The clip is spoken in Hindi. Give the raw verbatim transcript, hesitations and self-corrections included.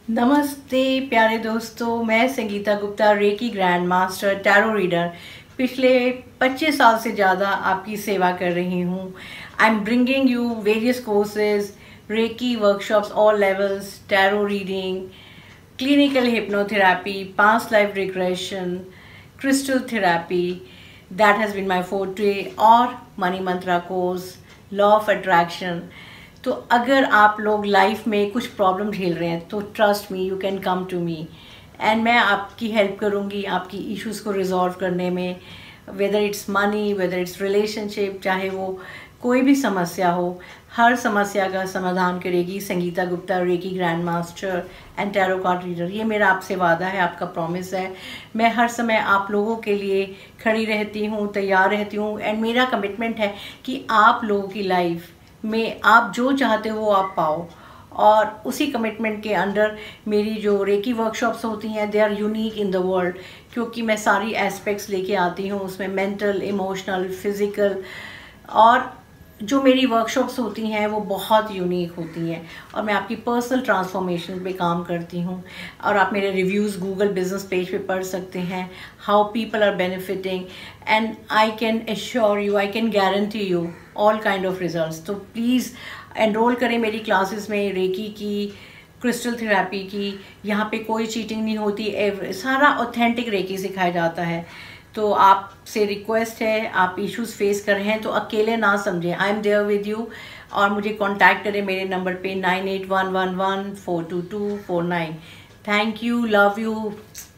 नमस्ते प्यारे दोस्तों, मैं Sangeeta Gupta, Reiki grand master, tarot reader. पिछले पच्चीस साल से ज़्यादा आपकी सेवा कर रही हूँ। I am bringing you various courses, Reiki workshops all levels, tarot reading, clinical hypnotherapy, past life regression, crystal therapy, that has been my forte, और money mantra course, law of attraction. तो अगर आप लोग लाइफ में कुछ प्रॉब्लम झेल रहे हैं तो trust me, you can come to me and मैं आपकी हेल्प करूँगी आपकी इश्यूज़ को रिजॉल्व करने में। Whether it's money, whether it's relationship, चाहे वो कोई भी समस्या हो, हर समस्या का समाधान करेगी Sangeeta Gupta, Reiki grand master and tarot card reader. ये मेरा आपसे वादा है, आपका प्रॉमिस है। मैं हर समय आप लोगों के लिए खड़ी रहती हूँ, तैयार रहती हूँ एंड मेरा कमिटमेंट है कि आप लोगों की लाइफ में आप जो चाहते हो वो आप पाओ। और उसी कमिटमेंट के अंडर मेरी जो रेकी वर्कशॉप्स होती हैं, they are unique in the world, क्योंकि मैं सारी एस्पेक्ट्स लेके आती हूँ उसमें, मेंटल, इमोशनल, फिज़िकल। और जो मेरी वर्कशॉप्स होती हैं वो बहुत यूनिक होती हैं और मैं आपकी पर्सनल ट्रांसफॉर्मेशन पे काम करती हूँ। और आप मेरे रिव्यूज़ गूगल बिजनेस पेज पे पढ़ सकते हैं, how people are benefiting, and I can assure you, I can guarantee you all kind of results. तो प्लीज़ एनरोल करें मेरी क्लासेस में, रेकी की, क्रिस्टल थेरेपी की। यहाँ पे कोई चीटिंग नहीं होती, सारा ऑथेंटिक रेकी सिखाया जाता है। तो आपसे रिक्वेस्ट है, आप इश्यूज फेस कर रहे हैं तो अकेले ना समझें, I am there with you. और मुझे कांटेक्ट करें मेरे नंबर पे nine eight one one one four two two four nine. Thank you, love you.